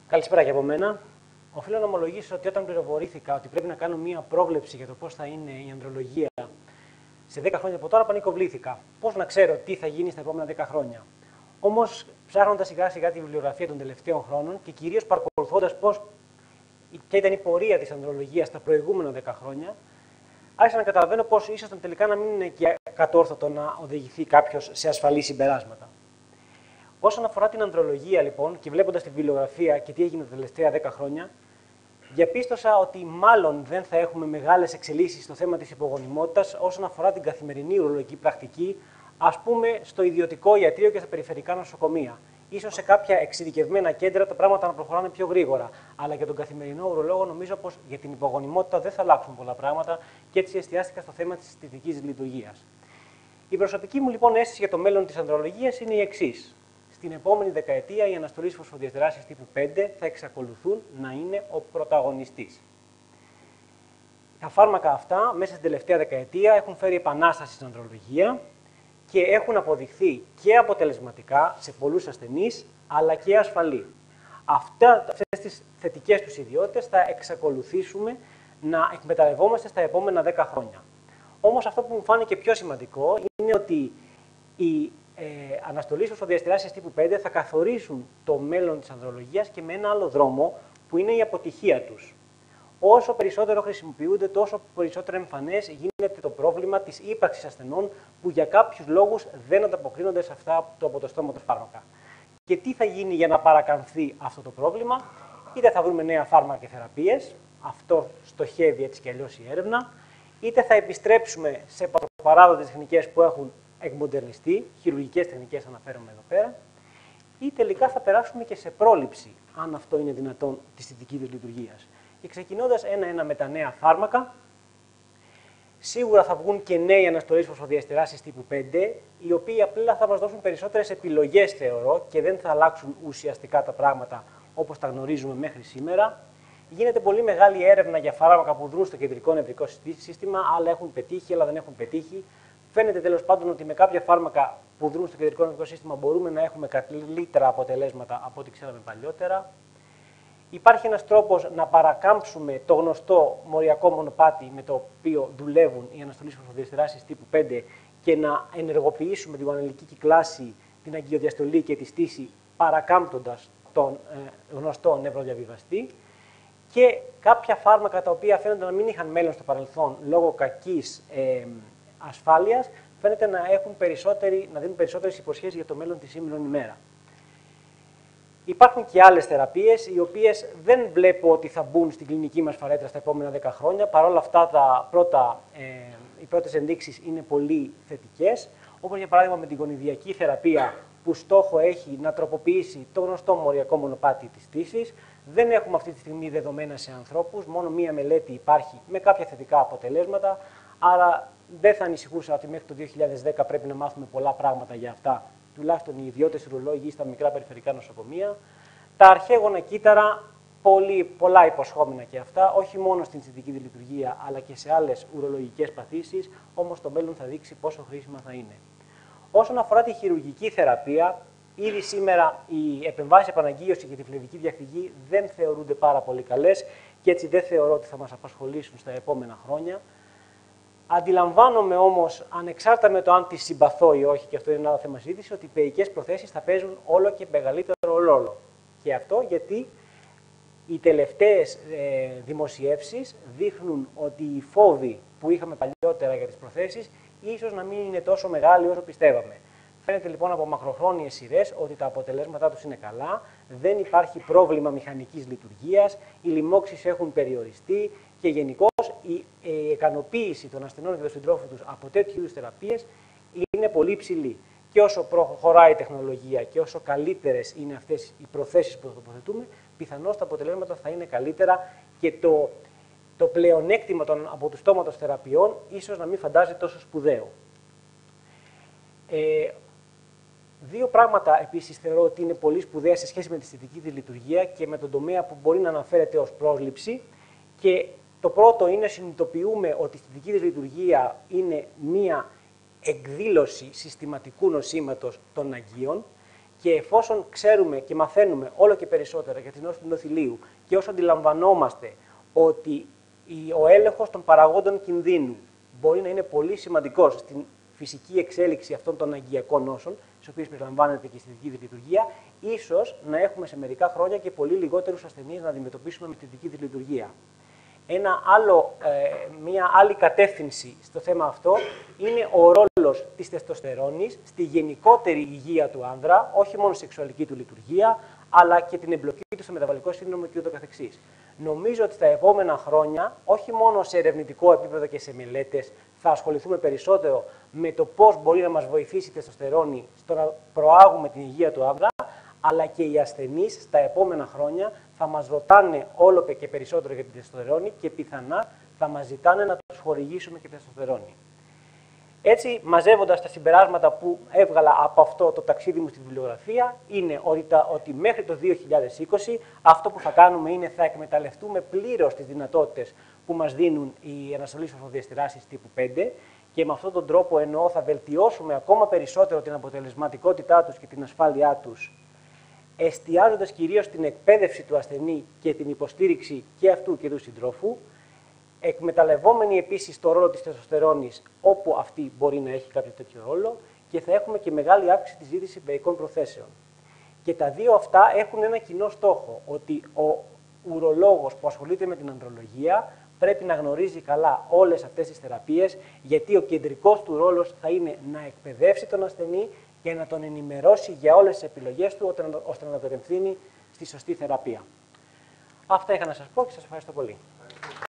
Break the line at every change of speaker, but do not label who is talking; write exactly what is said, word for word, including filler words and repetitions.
Καλησπέρα και από μένα. Οφείλω να ομολογήσω ότι όταν πληροφορήθηκα ότι πρέπει να κάνω μία πρόβλεψη για το πώς θα είναι η ανδρολογία σε δέκα χρόνια από τώρα, πανικοβλήθηκα. Πώς να ξέρω τι θα γίνει στα επόμενα δέκα χρόνια. Όμως, ψάχνοντας σιγά σιγά τη βιβλιογραφία των τελευταίων χρόνων και κυρίως παρακολουθώντας ποια ήταν η πορεία της ανδρολογίας τα προηγούμενα δέκα χρόνια, άρχισα να καταλαβαίνω πως ίσως τελικά να μην είναι και κατόρθωτο να οδηγηθεί κάποιος σε ασφαλή συμπεράσματα. Όσον αφορά την ανδρολογία, λοιπόν, και βλέποντας τη βιβλιογραφία και τι έγινε τα τελευταία δέκα χρόνια, διαπίστωσα ότι μάλλον δεν θα έχουμε μεγάλες εξελίξεις στο θέμα της υπογονιμότητας όσον αφορά την καθημερινή ουρολογική πρακτική, ας πούμε στο ιδιωτικό ιατρείο και στα περιφερειακά νοσοκομεία. Ίσως σε κάποια εξειδικευμένα κέντρα τα πράγματα να προχωράνε πιο γρήγορα. Αλλά για τον καθημερινό ουρολόγο νομίζω πως για την υπογονιμότητα δεν θα αλλάξουν πολλά πράγματα και έτσι εστιάστηκα στο θέμα της αισθητικής λειτουργίας. Η προσωπική μου λοιπόν αίσθηση για το μέλλον της ανδρολογίας είναι η εξής. Στην επόμενη δεκαετία οι αναστολείς φωσφοδιεστεράσεις τύπου πέντε θα εξακολουθούν να είναι ο πρωταγωνιστής. Τα φάρμακα αυτά μέσα στην τελευταία δεκαετία έχουν φέρει επανάσταση στην ανδρολογία και έχουν αποδειχθεί και αποτελεσματικά σε πολλούς ασθενείς, αλλά και ασφαλή. Αυτά, αυτές τις θετικές τους ιδιότητες θα εξακολουθήσουμε να εκμεταλλευόμαστε στα επόμενα δέκα χρόνια. Όμως αυτό που μου φάνηκε πιο σημαντικό είναι ότι οι ε, αναστολείς φωσφοδιεστεράσεις τύπου πέντε θα καθορίσουν το μέλλον της ανδρολογίας και με ένα άλλο δρόμο που είναι η αποτυχία τους. Όσο περισσότερο χρησιμοποιούνται, τόσο περισσότερο εμφανές γίνεται το πρόβλημα της ύπαρξης ασθενών που για κάποιους λόγους δεν ανταποκρίνονται σε αυτά το από το στόμα του φάρμακα. Και τι θα γίνει για να παρακαμφθεί αυτό το πρόβλημα? Είτε θα βρούμε νέα φάρμακα και θεραπείες, αυτό στοχεύει έτσι κι αλλιώς η έρευνα, είτε θα επιστρέψουμε σε παράδοτες τεχνικές που έχουν εκμοντερνιστεί, χειρουργικές τεχνικές αναφέρομαι εδώ πέρα, ή τελικά θα περάσουμε και σε πρόληψη, αν αυτό είναι δυνατόν, της αισθητικής της λειτουργίας. Και ξεκινώντας ένα-ένα με τα νέα φάρμακα, σίγουρα θα βγουν και νέοι αναστολείς φωσφοδιεστεράσεις τύπου πέντε, οι οποίοι απλά θα μας δώσουν περισσότερες επιλογές, θεωρώ, και δεν θα αλλάξουν ουσιαστικά τα πράγματα όπως τα γνωρίζουμε μέχρι σήμερα. Γίνεται πολύ μεγάλη έρευνα για φάρμακα που δρούν στο κεντρικό νευρικό σύστημα, άλλα έχουν πετύχει, άλλα δεν έχουν πετύχει. Φαίνεται τέλος πάντων ότι με κάποια φάρμακα που δρούν στο κεντρικό νευρικό σύστημα μπορούμε να έχουμε καλύτερα αποτελέσματα από ό,τι ξέραμε παλιότερα. Υπάρχει ένας τρόπος να παρακάμψουμε το γνωστό μοριακό μονοπάτι με το οποίο δουλεύουν οι αναστολείς φωσφοδιεστεράσεις τύπου πέντε και να ενεργοποιήσουμε την γοναλική κυκλάση, την αγκιοδιαστολή και τη στήση παρακάμπτοντας τον ε, γνωστό νευροδιαβιβαστή. Και κάποια φάρμακα τα οποία φαίνονται να μην είχαν μέλλον στο παρελθόν λόγω κακής ε, ασφάλειας, φαίνεται να, έχουν να δίνουν περισσότερες υποσχέσεις για το μέλλον της σήμερον ημέρα. Υπάρχουν και άλλες θεραπείες, οι οποίες δεν βλέπω ότι θα μπουν στην κλινική μας φαρέτρα στα επόμενα δέκα χρόνια. Παρ' όλα αυτά, τα πρώτα, ε, οι πρώτες ενδείξεις είναι πολύ θετικές, όπως για παράδειγμα με την γονιδιακή θεραπεία, που στόχο έχει να τροποποιήσει το γνωστό μοριακό μονοπάτι της στήσης. Δεν έχουμε αυτή τη στιγμή δεδομένα σε ανθρώπους, μόνο μία μελέτη υπάρχει με κάποια θετικά αποτελέσματα, άρα δεν θα ανησυχούσα ότι μέχρι το δύο χιλιάδες δέκα πρέπει να μάθουμε πολλά πράγματα για αυτά, τουλάχιστον οι ιδιώτες ουρολόγοι στα μικρά περιφερειακά νοσοκομεία. Τα αρχαίγωνα κύτταρα, πολύ, πολλά υποσχόμενα και αυτά, όχι μόνο στην αισθητική λειτουργία, αλλά και σε άλλες ουρολογικές παθήσεις, όμως το μέλλον θα δείξει πόσο χρήσιμα θα είναι. Όσον αφορά τη χειρουργική θεραπεία, ήδη σήμερα οι επεμβάσεις επαναγγείωση και τη φλεβική διαφυγή δεν θεωρούνται πάρα πολύ καλές και έτσι δεν θεωρώ ότι θα μας απασχολήσουν στα επόμενα χρόνια. Αντιλαμβάνομαι όμως, ανεξάρτητα με το αν τις συμπαθώ ή όχι, και αυτό είναι ένα άλλο θέμα συζήτηση, ότι οι παιικές προθέσεις θα παίζουν όλο και μεγαλύτερο ρόλο. Και αυτό γιατί οι τελευταίες ε, δημοσιεύσεις δείχνουν ότι οι φόβοι που είχαμε παλιότερα για τις προθέσεις ίσως να μην είναι τόσο μεγάλοι όσο πιστεύαμε. Φαίνεται λοιπόν από μακροχρόνιες σειρές ότι τα αποτελέσματά τους είναι καλά, δεν υπάρχει πρόβλημα μηχανικής λειτουργίας, οι λοιμώξεις έχουν περιοριστεί και γενικώς η, η ικανοποίηση των ασθενών και των συντρόφων τους από τέτοιου είδους θεραπείες είναι πολύ ψηλή. Και όσο προχωράει η τεχνολογία και όσο καλύτερες είναι αυτές οι προθέσεις που θα τοποθετούμε, πιθανώς τα αποτελέσματα θα είναι καλύτερα και το, το πλεονέκτημα των από του στόματος θεραπείων ίσως να μην φαντάζεται τόσο σπουδαίο. Ε, Δύο πράγματα επίσης θεωρώ ότι είναι πολύ σπουδαία σε σχέση με τη αισθητική της λειτουργία και με τον τομέα που μπορεί να αναφέρεται ως πρόσληψη. Και το πρώτο είναι συνειδητοποιούμε ότι η αισθητική της λειτουργία είναι μία εκδήλωση συστηματικού νοσήματος των αγκίων Και εφόσον ξέρουμε και μαθαίνουμε όλο και περισσότερα για την νόσο του ενδοθηλίου και όσο αντιλαμβανόμαστε ότι ο έλεγχος των παραγόντων κινδύνου μπορεί να είναι πολύ σημαντικός στην φυσική εξέλιξη αυτών των αγκιακών νόσων, τις οποίες περιλαμβάνεται και στη δική της λειτουργία, ίσως να έχουμε σε μερικά χρόνια και πολύ λιγότερους ασθενείς να αντιμετωπίσουμε με τη δική της λειτουργία. Ένα άλλο, ε, μια άλλη κατεύθυνση στο θέμα αυτό είναι ο ρόλος της τεστοστερόνης στη γενικότερη υγεία του άνδρα, όχι μόνο στη σεξουαλική του λειτουργία, αλλά και την εμπλοκή του στο μεταβολικό σύνδρομο και ούτω καθεξής. Νομίζω ότι στα επόμενα χρόνια, όχι μόνο σε ερευνητικό επίπεδο και σε μελέτες, θα ασχοληθούμε περισσότερο με το πώς μπορεί να μας βοηθήσει η τεστοστερόνη στο να προάγουμε την υγεία του άνδρα, αλλά και οι ασθενείς στα επόμενα χρόνια θα μας ρωτάνε όλο και περισσότερο για την τεστοστερόνη και πιθανά θα μας ζητάνε να τους χορηγήσουμε και τεστοστερόνη. Έτσι, μαζεύοντας τα συμπεράσματα που έβγαλα από αυτό το ταξίδι μου στη βιβλιογραφία, είναι ότι, τα, ότι μέχρι το δύο χιλιάδες είκοσι αυτό που θα κάνουμε είναι θα εκμεταλλευτούμε πλήρως τις δυνατότητες που μας δίνουν οι αναστολείς φωσφοδιαστηράσεις τύπου πέντε και με αυτόν τον τρόπο εννοώ θα βελτιώσουμε ακόμα περισσότερο την αποτελεσματικότητά τους και την ασφάλειά τους, εστιάζοντας κυρίως στην εκπαίδευση του ασθενή και την υποστήριξη και αυτού και του συντρόφου, εκμεταλλευόμενοι επίσης το ρόλο της τεστοστερόνης όπου αυτή μπορεί να έχει κάποιο τέτοιο ρόλο και θα έχουμε και μεγάλη αύξηση της ζήτησης εμπειρικών προθέσεων. Και τα δύο αυτά έχουν ένα κοινό στόχο, ότι ο ουρολόγος που ασχολείται με την ανδρολογία πρέπει να γνωρίζει καλά όλες αυτές τις θεραπείες, γιατί ο κεντρικός του ρόλος θα είναι να εκπαιδεύσει τον ασθενή και να τον ενημερώσει για όλες τις επιλογές του, ώστε να τον κατευθύνει στη σωστή θεραπεία. Αυτά είχα να σας πω και σας ευχαριστώ πολύ.